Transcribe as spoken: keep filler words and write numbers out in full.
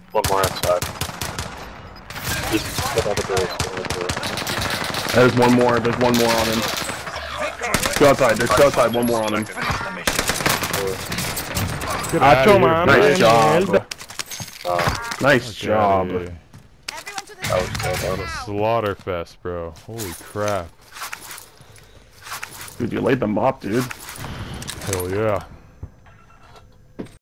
One more outside. Just get all the doors. Get all the doors. There's one more. There's one more on him. Go outside. There's go outside. One more on him. Get out of here, Nice job. Uh, Nice Get out job. of here. that was good. That was Slaughterfest, bro. Holy crap. Dude, you laid them up, dude. Hell yeah.